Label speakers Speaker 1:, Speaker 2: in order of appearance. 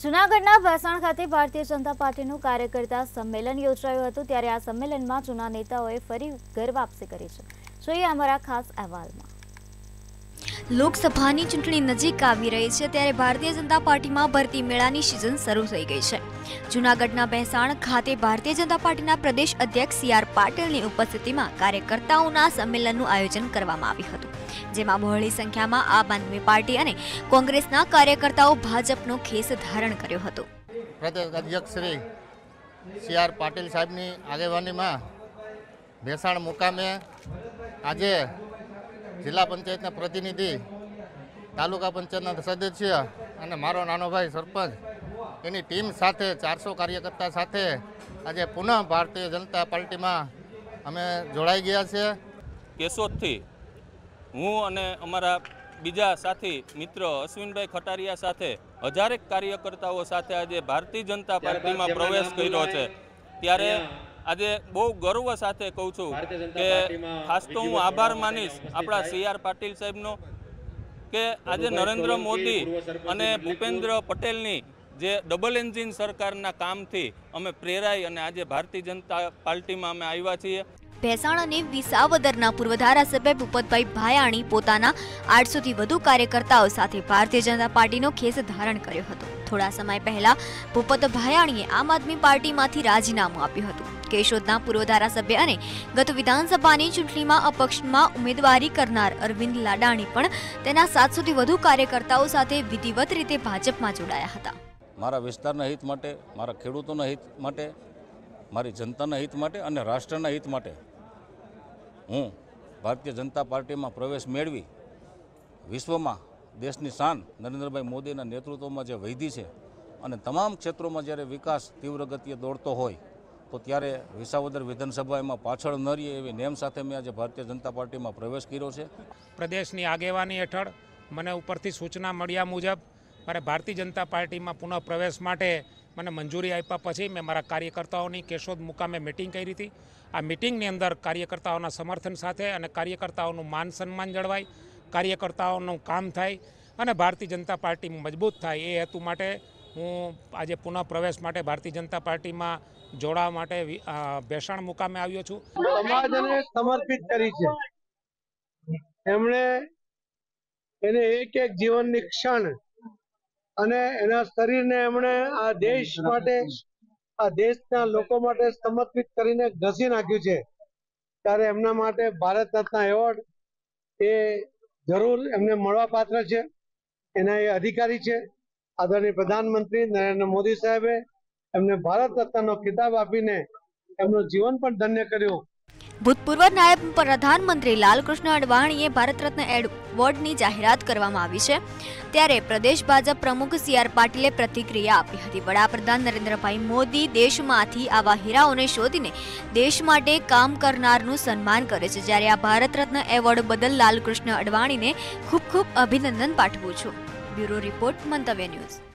Speaker 1: જૂનાગઢના ભેસાણ ખાતે ભારતીય જનતા પાર્ટીનું કાર્યકર્તા સંમેલન યોજાયું હતું। ત્યારે આ સંમેલનમાં જૂના નેતાઓએ ફરી ઘર વાપસી કરી છે। જોઈએ અમારા ખાસ અહેવાલમાં।
Speaker 2: લોકસભાની ચૂંટણી નજીક આવી રહી છે ત્યારે ભારતીય જનતા પાર્ટીમાં ભરતી મેળાની સિઝન શરૂ થઈ ગઈ છે। જૂનાગઢના ભેસાણ ખાતે ભારતીય જનતા પાર્ટીના પ્રદેશ અધ્યક્ષ સી.આર. પાટીલની ઉપસ્થિતિમાં કાર્યકર્તાઓના સંમેલનનું આયોજન કરવામાં આવ્યું હતું, જેમાં બહોળી સંખ્યામાં આમ આદમી પાર્ટી અને કોંગ્રેસના કાર્યકર્તાઓ ભાજપનો ખેસ ધારણ કર્યો હતો।
Speaker 3: પ્રદેશ અધ્યક્ષ શ્રી સી.આર. પાટીલ સાહેબની આગેવાનીમાં ભેસાણ મુકામે આજે જિલ્લા પંચાયતના પ્રતિનિધિ, તાલુકા પંચાયતના સદસ્ય અને મારો નાનો ભાઈ સરપંચ એની ટીમ સાથે 400 કાર્યકર્તા સાથે આજે પુનઃ ભારતીય જનતા પાર્ટીમાં અમે જોડાઈ ગયા છે।
Speaker 4: કેશોદથી હું અને અમારા બીજા સાથી મિત્ર અશ્વિનભાઈ ખટારિયા સાથે હજારેક કાર્યકર્તાઓ સાથે આજે ભારતીય જનતા પાર્ટીમાં પ્રવેશ કર્યો છે। ત્યારે આજે બહુ ગર્વ સાથે કહું છું કે ખાસ તો હું આભાર માનીશ આપણા સી.આર. પાટીલ સાહેબનો કે આજે નરેન્દ્ર મોદી અને ભૂપેન્દ્ર પટેલની જે ડબલ એન્જિન સરકારના કામથી અમે પ્રેરાઈ અને આજે ભારતીય જનતા પાર્ટીમાં અમે આવ્યા છીએ।
Speaker 2: ભેસાણ અને વિસાવદરના પૂર્વ ધારાસભ્ય ભૂપતભાઈ ભાયાણી પોતાના 800 થી વધુ કાર્યકર્તાઓ સાથે ભારતીય જનતા પાર્ટીનો ખેસ ધારણ કર્યો હતો। થોડા સમય પહેલા ભૂપત ભાયાણીએ આમ આદમી પાર્ટીમાંથી રાજીનામું આપ્યું હતું। કેશોદના પૂર્વ ધારાસભ્ય અને ગત વિધાનસભાની ચૂંટણીમાં અપક્ષમાં ઉમેદવારી કરનાર અરવિંદ લાડાણી પણ તેના 700 થી વધુ કાર્યકર્તાઓ સાથે વિધિવત રીતે ભાજપમાં જોડાયા હતા।
Speaker 5: મારા વિસ્તારના હિત માટે, મારા ખેડૂતોના હિત માટે, મારી જનતાના હિત માટે અને રાષ્ટ્રના હિત માટે હું ભારતીય જનતા પાર્ટીમાં પ્રવેશ મેળવી વિશ્વમાં દેશની શાન નરેન્દ્રભાઈ મોદીના નેતૃત્વમાં જે વધી છે અને તમામ ક્ષેત્રોમાં જ્યારે વિકાસ તીવ્ર ગતિએ દોડતો હોય તો ત્યારે વિસાવદર વિધાનસભા એમાં પાછળ ન રહીએ એવી નેમ સાથે મેં આજે ભારતીય જનતા પાર્ટીમાં પ્રવેશ કર્યો છે।
Speaker 6: પ્રદેશની આગેવાની હેઠળ મને ઉપરથી સૂચના મળ્યા મુજબ મારે ભારતીય જનતા પાર્ટીમાં પુનઃ પ્રવેશ માટે મને મંજૂરી આપ્યા પછી મેં મારા કાર્યકર્તાઓની કેશોદ મુકામે મિટિંગ કરી હતી। આ મિટિંગની અંદર કાર્યકર્તાઓના સમર્થન સાથે અને કાર્યકર્તાઓનું માન સન્માન જળવાય, કાર્યકર્તાઓનું કામ થાય અને ભારતીય જનતા પાર્ટી મજબૂત થાય એ હેતુ માટે હું આજે પુનઃ પ્રવેશ માટે ભારતીય જનતા પાર્ટીમાં જોડાવા માટે ભેસાણ મુકામે આવ્યો છું।
Speaker 7: સમાજને સમર્પિત કરી છે એમણે એને એક એક જીવનની ક્ષણ અને એના શરીરને એમણે આ દેશ માટે, આ દેશના લોકો માટે સમર્પિત કરીને ઘસી નાખ્યું છે। ત્યારે એમના માટે ભારત રત્ન એવોર્ડ એ જરૂર એમને મળવા પાત્ર છે। એના એ અધિકારી છે। આદરણીય પ્રધાનમંત્રી નરેન્દ્ર મોદી સાહેબે એમને ભારત રત્નનો ખિતાબ આપીને એમનું જીવન પણ ધન્ય કર્યું।
Speaker 2: ભૂતપૂર્વ નાયબ પ્રધાનમંત્રી લાલકૃષ્ણ અડવાણીએ ભારત રત્ન એવોર્ડની જાહેરાત કરવામાં આવી છે। ત્યારે પ્રદેશ ભાજપ પ્રમુખ સી.આર. પાટીલે પ્રતિક્રિયા આપી હતી। વડાપ્રધાન નરેન્દ્રભાઈ મોદી દેશમાંથી આવા હીરાઓને શોધીને દેશ માટે કામ કરનારનું સન્માન કરે છે। જ્યારે આ ભારત રત્ન એવોર્ડ બદલ લાલકૃષ્ણ અડવાણીને ખૂબ ખૂબ અભિનંદન પાઠવું છું। Bureau report, Mantavya news.